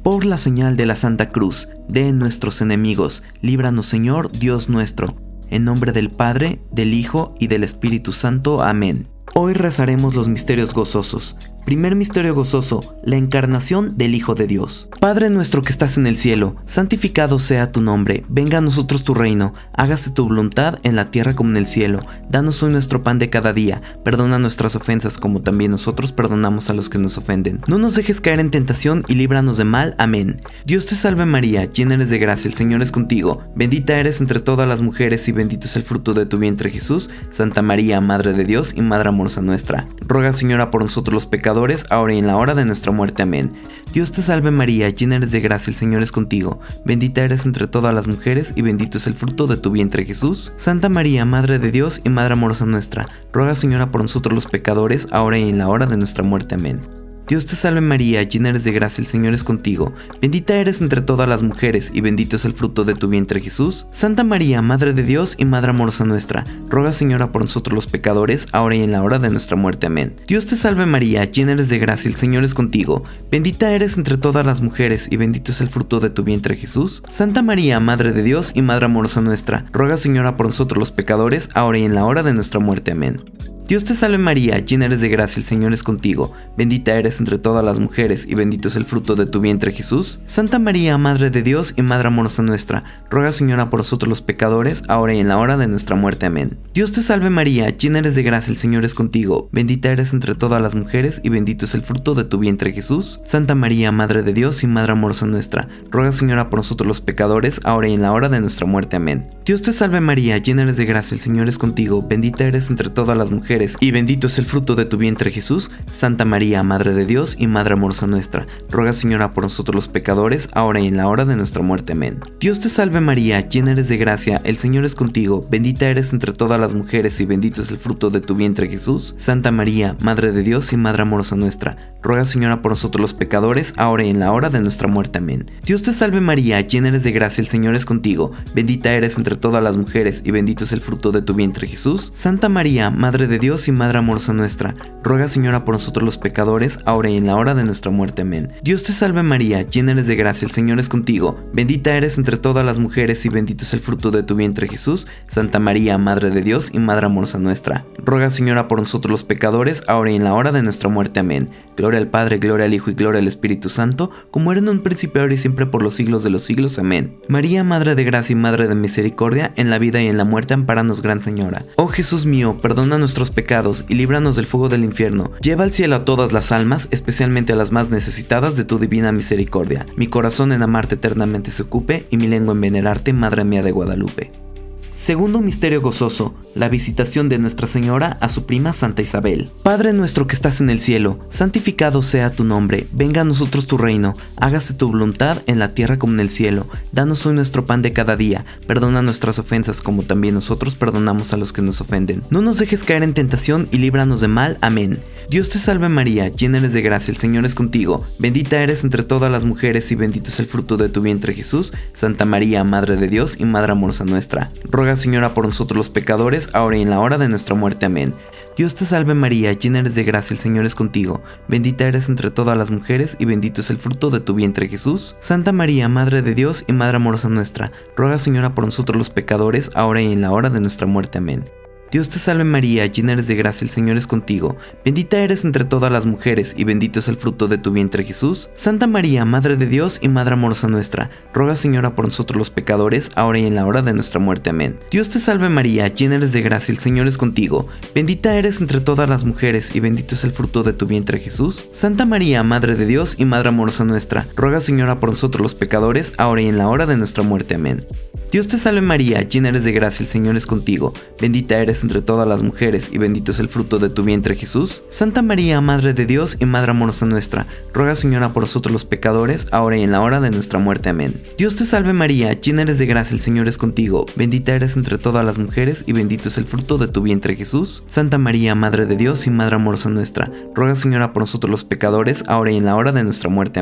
Por la señal de la Santa Cruz de nuestros enemigos, líbranos, Señor, Dios nuestro. En nombre del Padre, del Hijo y del Espíritu Santo. Amén. Hoy rezaremos los misterios gozosos. Primer misterio gozoso, la encarnación del Hijo de Dios. Padre nuestro que estás en el cielo, santificado sea tu nombre, venga a nosotros tu reino, hágase tu voluntad en la tierra como en el cielo. Danos hoy nuestro pan de cada día, perdona nuestras ofensas como también nosotros perdonamos a los que nos ofenden. No nos dejes caer en tentación y líbranos de mal. Amén. Dios te salve María, llena eres de gracia, el Señor es contigo, bendita eres entre todas las mujeres y bendito es el fruto de tu vientre Jesús. Santa María, Madre de Dios y Madre amorosa nuestra, ruega Señora por nosotros los pecadores, ahora y en la hora de nuestra muerte. Amén. Dios te salve María, llena eres de gracia, el Señor es contigo, bendita eres entre todas las mujeres y bendito es el fruto de tu vientre Jesús. Santa María, Madre de Dios y Madre amorosa nuestra, ruega Señora por nosotros los pecadores, ahora y en la hora de nuestra muerte. Amén. Dios te salve María, llena eres de gracia, el Señor es contigo, bendita eres entre todas las mujeres y bendito es el fruto de tu vientre Jesús. Santa María, Madre de Dios y Madre amorosa nuestra, ruega Señora por nosotros los pecadores, ahora y en la hora de nuestra muerte. Amén. Dios te salve María, llena eres de gracia, el Señor es contigo, bendita eres entre todas las mujeres y bendito es el fruto de tu vientre Jesús. Santa María, Madre de Dios y Madre amorosa nuestra, ruega Señora por nosotros los pecadores, ahora y en la hora de nuestra muerte. Amén. Dios te salve María, llena eres de gracia, el Señor es contigo, bendita eres entre todas las mujeres y bendito es el fruto de tu vientre Jesús. Santa María, Madre de Dios y Madre amorosa nuestra, ruega Señora por nosotros los pecadores, ahora y en la hora de nuestra muerte. Amén. Dios te salve María, llena eres de gracia, el Señor es contigo, bendita eres entre todas las mujeres y bendito es el fruto de tu vientre Jesús. Santa María, Madre de Dios y Madre amorosa nuestra, ruega Señora por nosotros los pecadores, ahora y en la hora de nuestra muerte. Amén. Dios te salve María, llena eres de gracia, el Señor es contigo, bendita eres entre todas las mujeres y bendito es el fruto de tu vientre Jesús. Santa María, Madre de Dios y Madre amorosa nuestra, ruega Señora por nosotros los pecadores, ahora y en la hora de nuestra muerte. Amén. Dios te salve María, llena eres de gracia, el Señor es contigo, bendita eres entre todas las mujeres y bendito es el fruto de tu vientre Jesús. Santa María, Madre de Dios y Madre amorosa nuestra, ruega Señora por nosotros los pecadores, ahora y en la hora de nuestra muerte. Amén. Dios te salve María, llena eres de gracia, el Señor es contigo, bendita eres entre todas las mujeres y bendito es el fruto de tu vientre Jesús. Santa María, Madre de Dios y Madre amorosa nuestra, ruega Señora por nosotros los pecadores, ahora y en la hora de nuestra muerte. Amén. Dios te salve María, llena eres de gracia, el Señor es contigo, bendita eres entre todas las mujeres y bendito es el fruto de tu vientre Jesús. Santa María, Madre de Dios y Madre amorosa nuestra, ruega Señora por nosotros los pecadores, ahora y en la hora de nuestra muerte. Amén. Gloria al Padre, gloria al Hijo y gloria al Espíritu Santo, como era en un principio, ahora y siempre, por los siglos de los siglos. Amén. María, Madre de gracia y Madre de misericordia, en la vida y en la muerte, ampáranos, Gran Señora. Oh Jesús mío, perdona nuestros pecados y líbranos del fuego del infierno. Lleva al cielo a todas las almas, especialmente a las más necesitadas de tu divina misericordia. Mi corazón en amarte eternamente se ocupe y mi lengua en venerarte, Madre mía de Guadalupe. Segundo misterio gozoso, la visitación de Nuestra Señora a su prima Santa Isabel. Padre nuestro que estás en el cielo, santificado sea tu nombre, venga a nosotros tu reino, hágase tu voluntad en la tierra como en el cielo. Danos hoy nuestro pan de cada día, perdona nuestras ofensas como también nosotros perdonamos a los que nos ofenden. No nos dejes caer en tentación y líbranos de mal. Amén. Dios te salve María, llena eres de gracia, el Señor es contigo, bendita eres entre todas las mujeres y bendito es el fruto de tu vientre Jesús. Santa María, Madre de Dios y Madre amorosa nuestra, ruega Señora por nosotros los pecadores, ahora y en la hora de nuestra muerte. Amén. Dios te salve María, llena eres de gracia, el Señor es contigo, bendita eres entre todas las mujeres y bendito es el fruto de tu vientre Jesús. Santa María, Madre de Dios y Madre amorosa nuestra, ruega Señora por nosotros los pecadores, ahora y en la hora de nuestra muerte. Amén. Dios te salve María, llena eres de gracia, el Señor es contigo, bendita eres entre todas las mujeres y bendito es el fruto de tu vientre Jesús. Santa María, Madre de Dios y Madre amorosa nuestra, ruega Señora por nosotros los pecadores, ahora y en la hora de nuestra muerte. Amén. Dios te salve María, llena eres de gracia, el Señor es contigo, bendita eres entre todas las mujeres y bendito es el fruto de tu vientre Jesús. Santa María, Madre de Dios y Madre amorosa nuestra, ruega Señora por nosotros los pecadores, ahora y en la hora de nuestra muerte. Amén. Dios te salve María, llena eres de gracia, el Señor es contigo, bendita eres entre todas las mujeres y bendito es el fruto de tu vientre Jesús. Santa María, Madre de Dios y Madre amorosa nuestra, ruega Señora por nosotros los pecadores, ahora y en la hora de nuestra muerte. Amén. Dios te salve María, llena eres de gracia, el Señor es contigo, bendita eres entre todas las mujeres y bendito es el fruto de tu vientre Jesús. Santa María, Madre de Dios y Madre amorosa nuestra, ruega Señora por nosotros los pecadores, ahora y en la hora de nuestra muerte. Amén.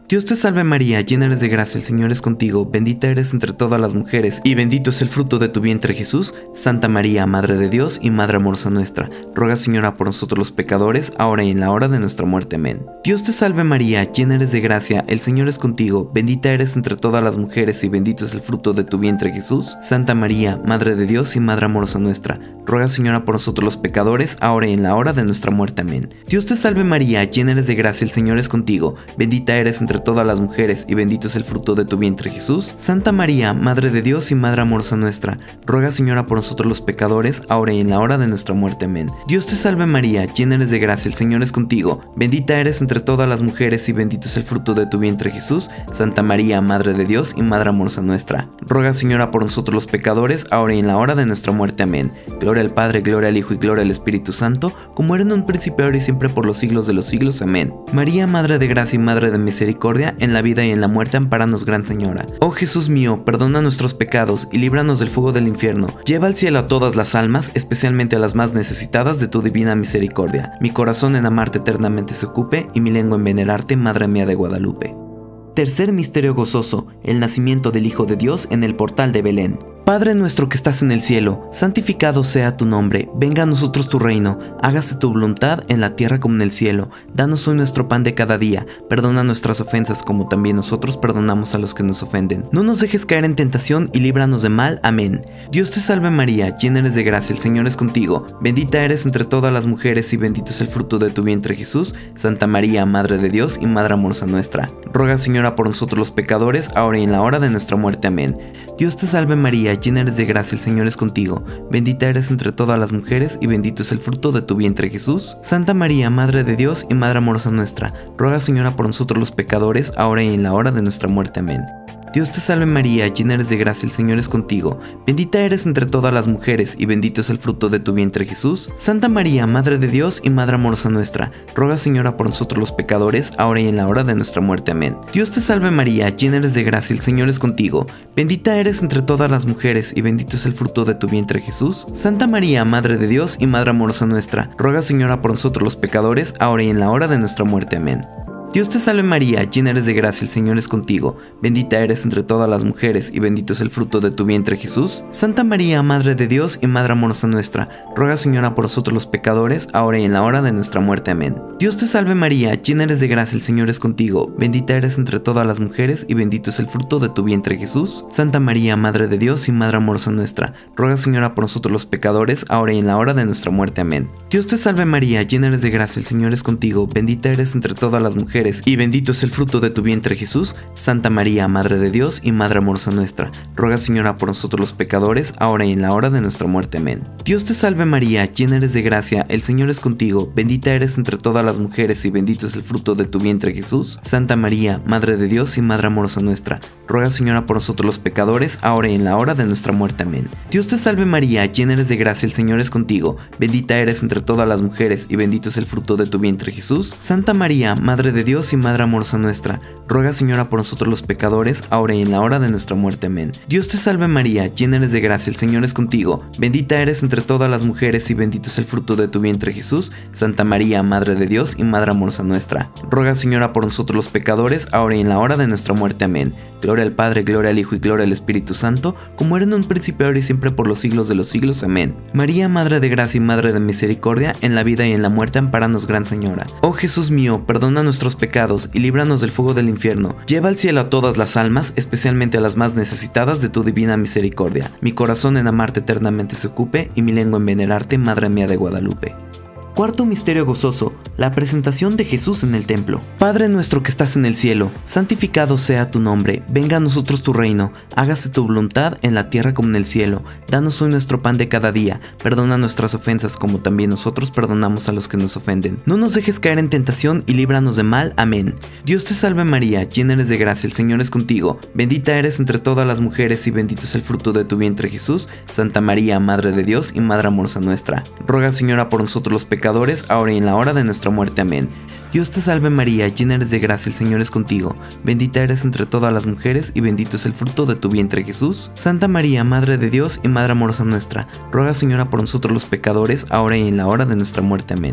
Dios te salve María, llena eres de gracia, el Señor es contigo, bendita eres entre todas las mujeres, y bendito es el fruto de tu vientre Jesús. Santa María, Madre de Dios y Madre amorosa nuestra, ruega Señora por nosotros los pecadores, ahora y en la hora de nuestra muerte. Amén. Dios te salve María, llena eres de gracia, el Señor es contigo, bendita eres entre todas las mujeres, y bendito es el fruto de tu vientre Jesús. Santa María, Madre de Dios y Madre amorosa nuestra, ruega Señora por nosotros los pecadores, ahora y en la hora de nuestra muerte. Amén. Dios te salve María, llena eres de gracia, el Señor es contigo, bendita eres entre todas las mujeres, y bendito es el fruto de tu vientre Jesús. Santa María, Madre de Dios y Madre amorosa nuestra, ruega Señora por nosotros los pecadores, ahora y en la hora de nuestra muerte. Amén. Dios te salve María, llena eres de gracia, el Señor es contigo, bendita eres entre todas las mujeres, y bendito es el fruto de tu vientre Jesús. Santa María, Madre de Dios y Madre amorosa nuestra, ruega Señora por nosotros los pecadores, ahora y en la hora de nuestra muerte. Amén. Gloria al Padre, gloria al Hijo y gloria al Espíritu Santo, como era en un principio, ahora y siempre, por los siglos de los siglos. Amén. María, Madre de gracia y Madre de misericordia, en la vida y en la muerte, ampáranos, Gran Señora. Oh Jesús mío, perdona nuestros pecados y líbranos del fuego del infierno. Lleva al cielo a todas las almas, especialmente a las más necesitadas de tu divina misericordia. Mi corazón en amarte eternamente se ocupe, y mi lengua en venerarte, Madre mía de Guadalupe. Tercer misterio gozoso, el nacimiento del Hijo de Dios en el portal de Belén. Padre nuestro que estás en el cielo, santificado sea tu nombre, venga a nosotros tu reino, hágase tu voluntad en la tierra como en el cielo. Danos hoy nuestro pan de cada día, perdona nuestras ofensas como también nosotros perdonamos a los que nos ofenden. No nos dejes caer en tentación y líbranos de mal. Amén. Dios te salve María, llena eres de gracia, el Señor es contigo, bendita eres entre todas las mujeres y bendito es el fruto de tu vientre Jesús. Santa María, Madre de Dios y Madre amorosa nuestra, ruega Señora por nosotros los pecadores, ahora y en la hora de nuestra muerte. Amén. Dios te salve María, llena eres de gracia, el Señor es contigo, bendita eres entre todas las mujeres y bendito es el fruto de tu vientre Jesús. Santa María, Madre de Dios y Madre amorosa nuestra, ruega Señora por nosotros los pecadores, ahora y en la hora de nuestra muerte. Amén. Dios te salve María, llena eres de gracia, el Señor es contigo, bendita eres entre todas las mujeres y bendito es el fruto de tu vientre Jesús. Santa María, Madre de Dios y Madre amorosa nuestra, ruega Señora por nosotros los pecadores, ahora y en la hora de nuestra muerte. Amén. Dios te salve María, llena eres de gracia, el Señor es contigo, bendita eres entre todas las mujeres y bendito es el fruto de tu vientre Jesús. Santa María, Madre de Dios y Madre amorosa nuestra, ruega Señora por nosotros los pecadores, ahora y en la hora de nuestra muerte. Amén. Dios te salve María, llena eres de gracia, el Señor es contigo, bendita eres entre todas las mujeres y bendito es el fruto de tu vientre Jesús. Santa María, Madre de Dios y Madre amorosa nuestra, ruega Señora por nosotros los pecadores, ahora y en la hora de nuestra muerte. Amén. Dios te salve María, llena eres de gracia, el Señor es contigo, bendita eres entre todas las mujeres y bendito es el fruto de tu vientre Jesús. Santa María, Madre de Dios y Madre amorosa nuestra, ruega Señora por nosotros los pecadores, ahora y en la hora de nuestra muerte. Amén. Dios te salve María, llena eres de gracia, el Señor es contigo, bendita eres entre todas las mujeres y bendito es el fruto de tu vientre Jesús. Santa María, Madre de Dios y Madre amorosa nuestra, ruega Señora por nosotros los pecadores, ahora y en la hora de nuestra muerte. Amén. Dios te salve María, llena eres de gracia, el Señor es contigo, bendita eres entre todas las mujeres y bendito es el fruto de tu vientre Jesús. Santa María, Madre de Dios y Madre amorosa nuestra, ruega Señora por nosotros los pecadores, ahora y en la hora de nuestra muerte. Amén. Dios te salve María, llena eres de gracia, el Señor es contigo, bendita eres entre todas las mujeres y bendito es el fruto de tu vientre Jesús. Santa María, Madre de Dios y Madre amorosa nuestra, ruega Señora por nosotros los pecadores, ahora y en la hora de nuestra muerte. Amén. Dios te salve María, llena eres de gracia, el Señor es contigo, bendita eres entre todas las mujeres y bendito es el fruto de tu vientre Jesús. Santa María, Madre de Dios y Madre amorosa nuestra, ruega Señora por nosotros los pecadores, ahora y en la hora de nuestra muerte. Amén. Gloria al Padre, gloria al Hijo y gloria al Espíritu Santo, como era en un principio, ahora y siempre, por los siglos de los siglos. Amén. María, Madre de gracia y Madre de misericordia, en la vida y en la muerte, ampáranos, Gran Señora. Oh Jesús mío, perdona nuestros pecados y líbranos del fuego del infierno. Lleva al cielo a todas las almas, especialmente a las más necesitadas de tu divina misericordia. Mi corazón en amarte eternamente se ocupe, y mi lengua en venerarte, Madre mía de Guadalupe. Cuarto misterio gozoso, la presentación de Jesús en el templo. Padre nuestro que estás en el cielo, santificado sea tu nombre, venga a nosotros tu reino, hágase tu voluntad en la tierra como en el cielo. Danos hoy nuestro pan de cada día, perdona nuestras ofensas como también nosotros perdonamos a los que nos ofenden. No nos dejes caer en tentación y líbranos de mal. Amén. Dios te salve María, llena eres de gracia, el Señor es contigo, bendita eres entre todas las mujeres y bendito es el fruto de tu vientre Jesús. Santa María, Madre de Dios y Madre amorosa nuestra, ruega Señora por nosotros los pecadores, ahora y en la hora de nuestra muerte. Amén. Dios te salve María, llena eres de gracia, el Señor es contigo, bendita eres entre todas las mujeres y bendito es el fruto de tu vientre Jesús. Santa María, Madre de Dios y Madre amorosa nuestra, ruega Señora por nosotros los pecadores, ahora y en la hora de nuestra muerte. Amén.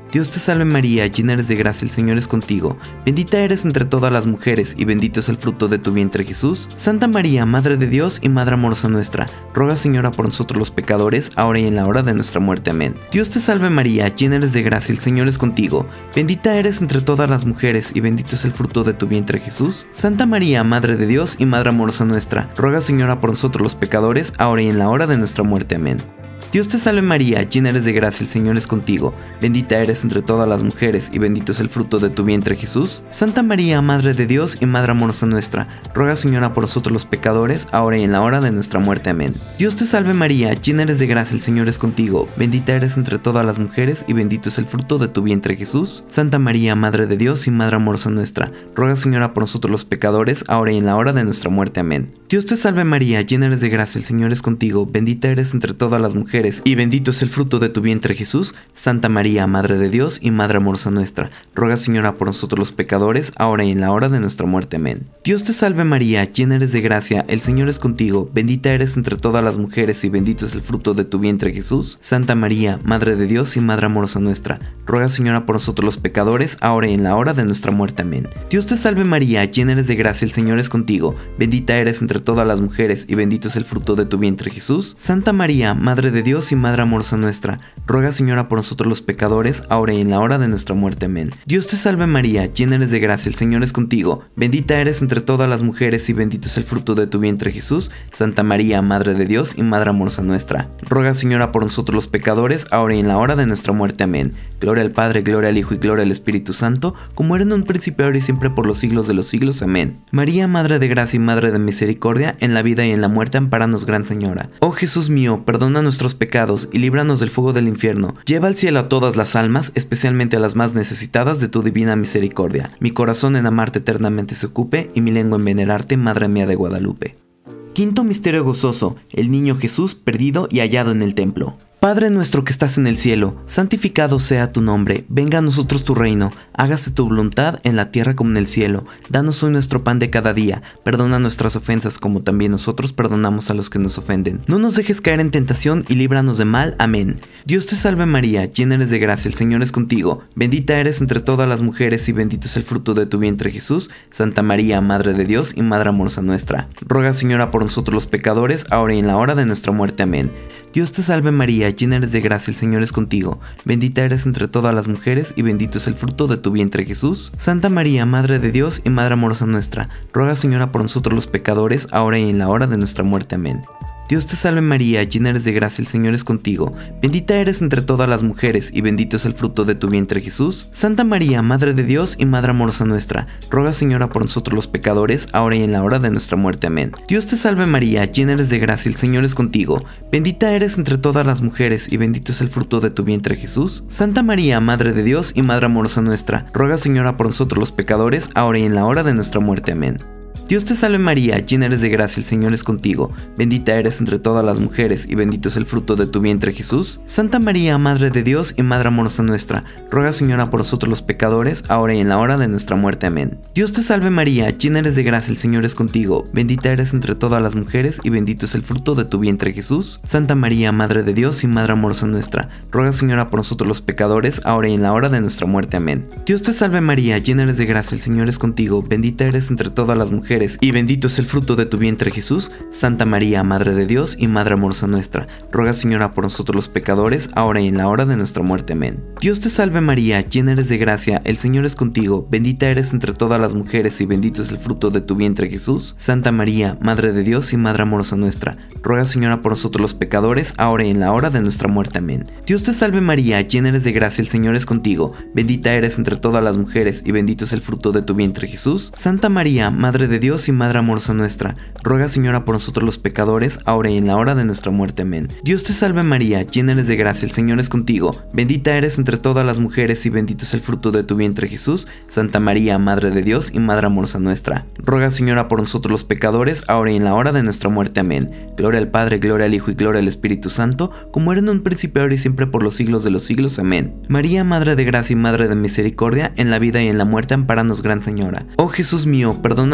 Dios te salve María, llena eres de gracia, el Señor es contigo. Bendita eres entre todas las mujeres, y bendito es el fruto de tu vientre Jesús. Santa María, Madre de Dios y Madre amorosa nuestra, ruega Señora por nosotros los pecadores, ahora y en la hora de nuestra muerte. Amén. Dios te salve María, llena eres de gracia, el Señor es contigo. Bendita eres entre todas las mujeres, y bendito es el fruto de tu vientre Jesús. Santa María, Madre de Dios y Madre amorosa nuestra, ruega Señora por nosotros los pecadores, ahora y en la hora de nuestra muerte. Amén. Dios te salve María, llena eres de gracia, el Señor es contigo. Bendita eres entre todas las mujeres, y bendito es el fruto de tu vientre Jesús. Santa María, Madre de Dios y Madre amorosa nuestra, ruega Señora por nosotros los pecadores, ahora y en la hora de nuestra muerte. Amén. Dios te salve María, llena eres de gracia, el Señor es contigo. Bendita eres entre todas las mujeres, y bendito es el fruto de tu vientre Jesús. Santa María, Madre de Dios y Madre amorosa nuestra, ruega Señora por nosotros los pecadores, ahora y en la hora de nuestra muerte. Amén. Dios te salve María, llena eres de gracia, el Señor es contigo. Bendita eres entre todas las mujeres, y bendito es el fruto de tu vientre Jesús. Santa María, Madre de Dios y Madre amorosa nuestra, ruega Señora por nosotros los pecadores, ahora y en la hora de nuestra muerte. Amén. Dios te salve María, llena eres de gracia, el Señor es contigo. Bendita eres entre todas las mujeres, y bendito es el fruto de tu vientre Jesús. Santa María, Madre de Dios y Madre amorosa nuestra, ruega Señora por nosotros los pecadores, ahora y en la hora de nuestra muerte. Amén. Dios te salve María, llena eres de gracia, el Señor es contigo. Bendita eres entre todas las mujeres, y bendito es el fruto de tu vientre Jesús. Santa María, Madre de Dios y Madre amorosa nuestra, ruega Señora por nosotros los pecadores, ahora y en la hora de nuestra muerte. Amén. Dios te salve María, llena eres de gracia, el Señor es contigo. Bendita eres entre todas las mujeres, y bendito es el fruto de tu vientre Jesús. Santa María, Madre de Dios y Madre amorosa nuestra, ruega Señora por nosotros los pecadores, ahora y en la hora de nuestra muerte. Amén. Gloria al Padre, gloria al Hijo y gloria al Espíritu Santo, como era en un principio, ahora y siempre, por los siglos de los siglos. Amén. María, Madre de gracia y Madre de misericordia, en la vida y en la muerte, ampáranos, Gran Señora. Oh Jesús mío, perdona nuestros pecados y líbranos del fuego del infierno. Lleva al cielo a todas las almas, especialmente a las más necesitadas de tu divina misericordia. Mi corazón en amarte eternamente se ocupe, y mi lengua en venerarte, Madre mía de Guadalupe. Quinto misterio gozoso, el niño Jesús perdido y hallado en el templo. Padre nuestro que estás en el cielo, santificado sea tu nombre, venga a nosotros tu reino, hágase tu voluntad en la tierra como en el cielo. Danos hoy nuestro pan de cada día, perdona nuestras ofensas como también nosotros perdonamos a los que nos ofenden. No nos dejes caer en tentación y líbranos de mal. Amén. Dios te salve María, llena eres de gracia, el Señor es contigo. Bendita eres entre todas las mujeres, y bendito es el fruto de tu vientre Jesús. Santa María, Madre de Dios y Madre amorosa nuestra, ruega Señora por nosotros los pecadores, ahora y en la hora de nuestra muerte. Amén. Dios te salve María, llena eres de gracia, el Señor es contigo. Bendita eres entre todas las mujeres, y bendito es el fruto de tu vientre Jesús. Santa María, Madre de Dios y Madre amorosa nuestra, ruega Señora por nosotros los pecadores, ahora y en la hora de nuestra muerte. Amén. Dios te salve María, llena eres de gracia, el Señor es contigo. Bendita eres entre todas las mujeres, y bendito es el fruto de tu vientre Jesús. Santa María, Madre de Dios y Madre amorosa nuestra, ruega Señora por nosotros los pecadores, ahora y en la hora de nuestra muerte. Amén. Dios te salve María, llena eres de gracia, el Señor es contigo. Bendita eres entre todas las mujeres, y bendito es el fruto de tu vientre Jesús. Santa María, Madre de Dios y Madre amorosa nuestra, ruega Señora por nosotros los pecadores, ahora y en la hora de nuestra muerte. Amén. Dios te salve María, llena eres de gracia, el Señor es contigo. Bendita eres entre todas las mujeres, y bendito es el fruto de tu vientre Jesús. Santa María, Madre de Dios y Madre amorosa nuestra, ruega Señora por nosotros los pecadores, ahora y en la hora de nuestra muerte. Amén. Dios te salve María, llena eres de gracia, el Señor es contigo. Bendita eres entre todas las mujeres, y bendito es el fruto de tu vientre Jesús. Santa María, Madre de Dios y Madre amorosa nuestra, ruega Señora por nosotros los pecadores, ahora y en la hora de nuestra muerte. Amén. Dios te salve María, llena eres de gracia, el Señor es contigo. Bendita eres entre todas las mujeres, y bendito es el fruto de tu vientre Jesús. Santa María, Madre de Dios y Madre amorosa nuestra, ruega Señora por nosotros los pecadores, ahora y en la hora de nuestra muerte. Amén. Dios te salve María, llena eres de gracia, el Señor es contigo. Bendita eres entre todas las mujeres, y bendito es el fruto de tu vientre Jesús. Santa María, Madre de Dios y Madre amorosa nuestra, ruega Señora por nosotros los pecadores, ahora y en la hora de nuestra muerte. Amén. Dios te salve María, llena eres de gracia, el Señor es contigo. Bendita eres entre todas las mujeres, y bendito es el fruto de tu vientre Jesús. Santa María, Madre de Dios y Madre amorosa nuestra, ruega Señora por nosotros los pecadores, ahora y en la hora de nuestra muerte. Amén. Dios te salve María, llena eres de gracia, el Señor es contigo. Bendita eres entre todas las mujeres, y bendito es el fruto de tu vientre Jesús. Santa María, Madre de Dios y Madre amorosa nuestra, ruega Señora por nosotros los pecadores, ahora y en la hora de nuestra muerte. Amén. Gloria al Padre, gloria al Hijo y gloria al Espíritu Santo, como era en un principio, ahora y siempre, por los siglos de los siglos. Amén. María, Madre de gracia y Madre de misericordia, en la vida y en la muerte, ampáranos, Gran Señora. Oh Jesús mío, perdona nuestros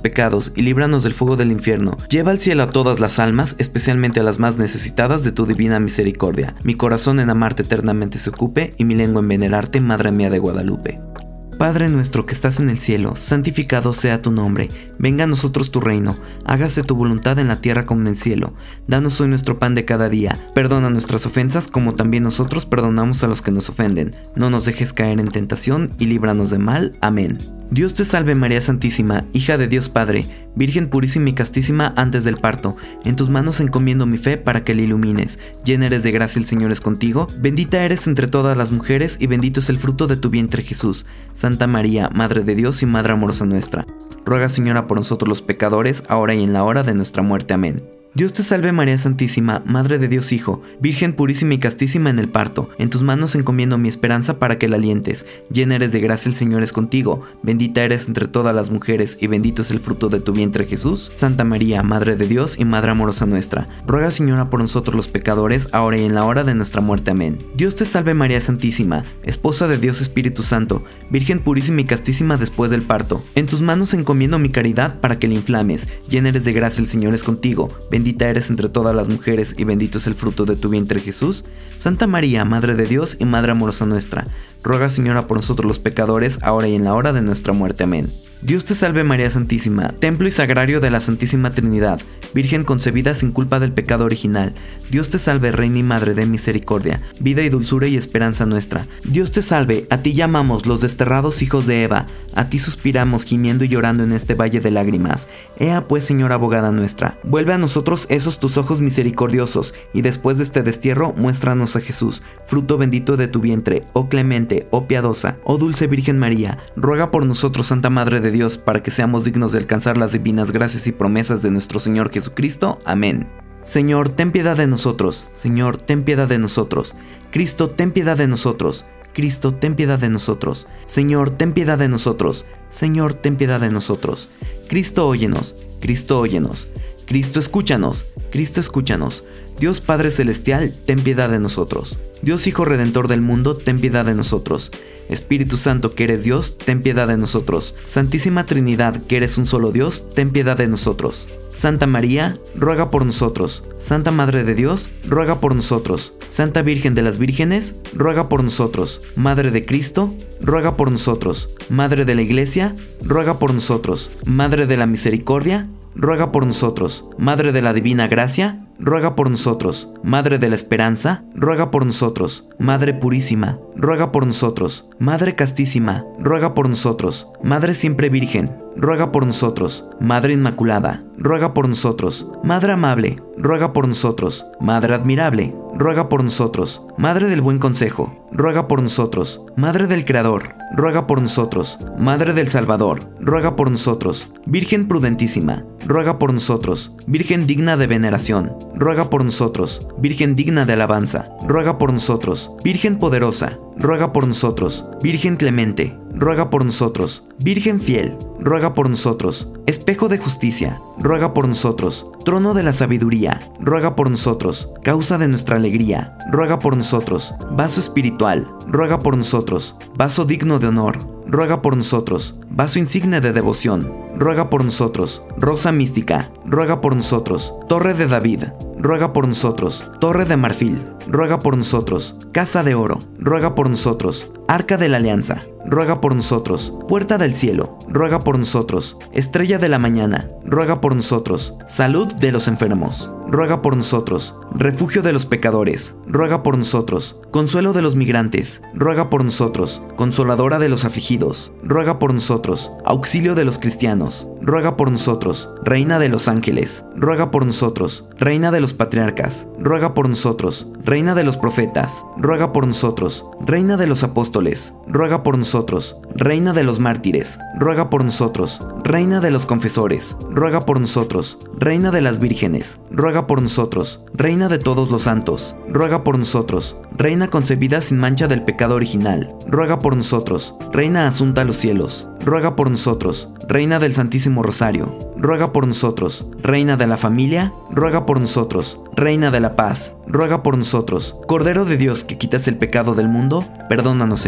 pecados y líbranos del fuego del infierno. Lleva al cielo a todas las almas, especialmente a las más necesitadas de tu divina misericordia. Mi corazón en amarte eternamente se ocupe y mi lengua en venerarte, Madre mía de Guadalupe. Padre nuestro que estás en el cielo, santificado sea tu nombre. Venga a nosotros tu reino. Hágase tu voluntad en la tierra como en el cielo. Danos hoy nuestro pan de cada día. Perdona nuestras ofensas como también nosotros perdonamos a los que nos ofenden. No nos dejes caer en tentación y líbranos de mal. Amén. Dios te salve María Santísima, hija de Dios Padre, Virgen purísima y castísima antes del parto. En tus manos encomiendo mi fe para que la ilumines. Llena eres de gracia, el Señor es contigo. Bendita eres entre todas las mujeres y bendito es el fruto de tu vientre Jesús. Santa María, Madre de Dios y Madre amorosa nuestra, ruega Señora por nosotros los pecadores, ahora y en la hora de nuestra muerte. Amén. Dios te salve María Santísima, Madre de Dios Hijo, Virgen purísima y castísima en el parto. En tus manos encomiendo mi esperanza para que la alientes. Llena eres de gracia, el Señor es contigo. Bendita eres entre todas las mujeres y bendito es el fruto de tu vientre Jesús. Santa María, Madre de Dios y Madre amorosa nuestra, ruega Señora por nosotros los pecadores, ahora y en la hora de nuestra muerte. Amén. Dios te salve María Santísima, Esposa de Dios Espíritu Santo, Virgen purísima y castísima después del parto. En tus manos encomiendo mi caridad para que la inflames. Llena eres de gracia, el Señor es contigo. Bendita eres entre todas las mujeres y bendito es el fruto de tu vientre Jesús. Santa María, Madre de Dios y Madre amorosa nuestra, ruega Señora por nosotros los pecadores, ahora y en la hora de nuestra muerte. Amén. Dios te salve María Santísima, templo y sagrario de la Santísima Trinidad, Virgen concebida sin culpa del pecado original. Dios te salve, Reina y Madre de misericordia, vida y dulzura y esperanza nuestra. Dios te salve, a ti llamamos los desterrados hijos de Eva, a ti suspiramos gimiendo y llorando en este valle de lágrimas. Ea pues, Señora abogada nuestra, vuelve a nosotros esos tus ojos misericordiosos, y después de este destierro muéstranos a Jesús, fruto bendito de tu vientre, oh clemente, oh piadosa, oh dulce Virgen María. Ruega por nosotros, Santa Madre de Dios, para que seamos dignos de alcanzar las divinas gracias y promesas de nuestro Señor Jesucristo. Amén. Señor, ten piedad de nosotros. Señor, ten piedad de nosotros. Cristo, ten piedad de nosotros. Cristo, ten piedad de nosotros. Señor, ten piedad de nosotros. Señor, ten piedad de nosotros. Cristo, óyenos. Cristo, óyenos. Cristo, escúchanos. Cristo, escúchanos. Dios Padre Celestial, ten piedad de nosotros. Dios Hijo Redentor del mundo, ten piedad de nosotros. Espíritu Santo, que eres Dios, ten piedad de nosotros. Santísima Trinidad, que eres un solo Dios, ten piedad de nosotros. Santa María, ruega por nosotros. Santa Madre de Dios, ruega por nosotros. Santa Virgen de las Vírgenes, ruega por nosotros. Madre de Cristo, ruega por nosotros. Madre de la Iglesia, ruega por nosotros. Madre de la Misericordia, ruega por nosotros. Madre de la Divina Gracia, ruega por nosotros. Madre de la Esperanza, ruega por nosotros. Madre Purísima, ruega por nosotros. Madre Castísima, ruega por nosotros. Madre Siempre Virgen, ruega por nosotros. Madre Inmaculada, ruega por nosotros. Madre Amable, ruega por nosotros. Madre Admirable, ruega por nosotros. Madre del Buen Consejo, ruega por nosotros. Madre del Creador, ruega por nosotros. Madre del Salvador, ruega por nosotros. Virgen Prudentísima, ruega por nosotros. Virgen digna de veneración, ruega por nosotros. Virgen digna de alabanza, ruega por nosotros. Virgen poderosa, ruega por nosotros. Virgen clemente, ruega por nosotros. Virgen fiel, ruega por nosotros. Espejo de justicia, ruega por nosotros. Trono de la sabiduría, ruega por nosotros. Causa de nuestra alegría, ruega por nosotros. Vaso espiritual, ruega por nosotros. Vaso digno de honor, ruega por nosotros. Vaso insigne de devoción, ruega por nosotros. Rosa mística, ruega por nosotros. Torre de David, ruega por nosotros. Torre de marfil, ruega por nosotros. Casa de oro, ruega por nosotros. Arca de la Alianza, ruega por nosotros. Puerta del cielo, ruega por nosotros. Estrella de la mañana, ruega por nosotros. Salud de los enfermos, ruega por nosotros. Refugio de los pecadores, ruega por nosotros. Consuelo de los migrantes, ruega por nosotros. Consoladora de los afligidos, ruega por nosotros. Auxilio de los cristianos, ruega por nosotros. Reina de los ángeles, ruega por nosotros. Reina de los patriarcas, ruega por nosotros. Reina de los profetas, ruega por nosotros. Reina de los apóstoles, ruega por nosotros. Reina de los mártires, ruega por nosotros. Reina de los confesores, ruega por nosotros. Reina de las vírgenes, ruega por nosotros. Reina de todos los santos, ruega por nosotros. Reina concebida sin mancha del pecado original, ruega por nosotros. Reina asunta a los cielos, ruega por nosotros. Reina del Santísimo Rosario, ruega por nosotros. Reina de la familia, ruega por nosotros. Reina de la paz, ruega por nosotros. Cordero de Dios que quitas el pecado del mundo, perdónanos, Señor.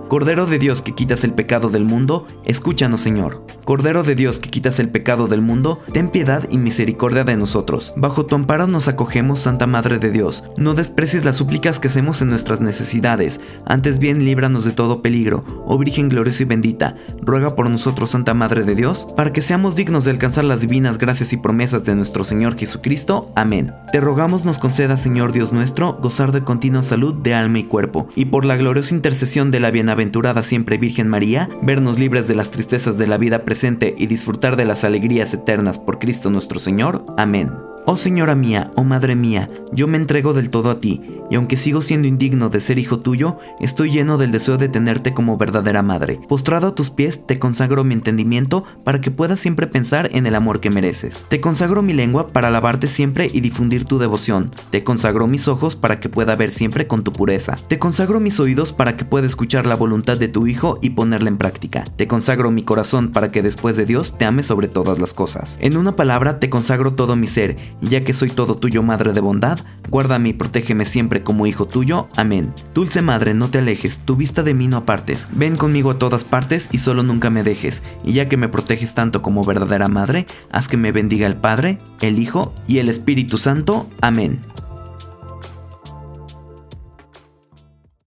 Cordero de Dios que quitas el pecado del mundo, escúchanos, Señor. Cordero de Dios que quitas el pecado del mundo, ten piedad y misericordia de nosotros. Bajo tu amparo nos acogemos, Santa Madre de Dios. No desprecies las súplicas que hacemos en nuestras necesidades, antes bien líbranos de todo peligro. Oh Virgen gloriosa y bendita, ruega por nosotros, Santa Madre de Dios, para que seamos dignos de alcanzar las divinas gracias y promesas de nuestro Señor Jesucristo. Amén. Te rogamos nos conceda, Señor Dios nuestro, gozar de continua salud de alma y cuerpo, y por la gloriosa intercesión de la bienaventurada siempre Virgen María, vernos libres de las tristezas de la vida presente y disfrutar de las alegrías eternas por Cristo nuestro Señor. Amén. Oh Señora mía, oh Madre mía, yo me entrego del todo a ti, y aunque sigo siendo indigno de ser hijo tuyo, estoy lleno del deseo de tenerte como verdadera madre. Postrado a tus pies, te consagro mi entendimiento para que puedas siempre pensar en el amor que mereces. Te consagro mi lengua para alabarte siempre y difundir tu devoción. Te consagro mis ojos para que pueda ver siempre con tu pureza. Te consagro mis oídos para que pueda escuchar la voluntad de tu Hijo y ponerla en práctica. Te consagro mi corazón para que después de Dios te ame sobre todas las cosas. En una palabra, te consagro todo mi ser, y ya que soy todo tuyo, Madre de bondad, guárdame y protégeme siempre como hijo tuyo. Amén. Dulce Madre, no te alejes, tu vista de mí no apartes. Ven conmigo a todas partes y solo nunca me dejes. Y ya que me proteges tanto como verdadera madre, haz que me bendiga el Padre, el Hijo y el Espíritu Santo. Amén.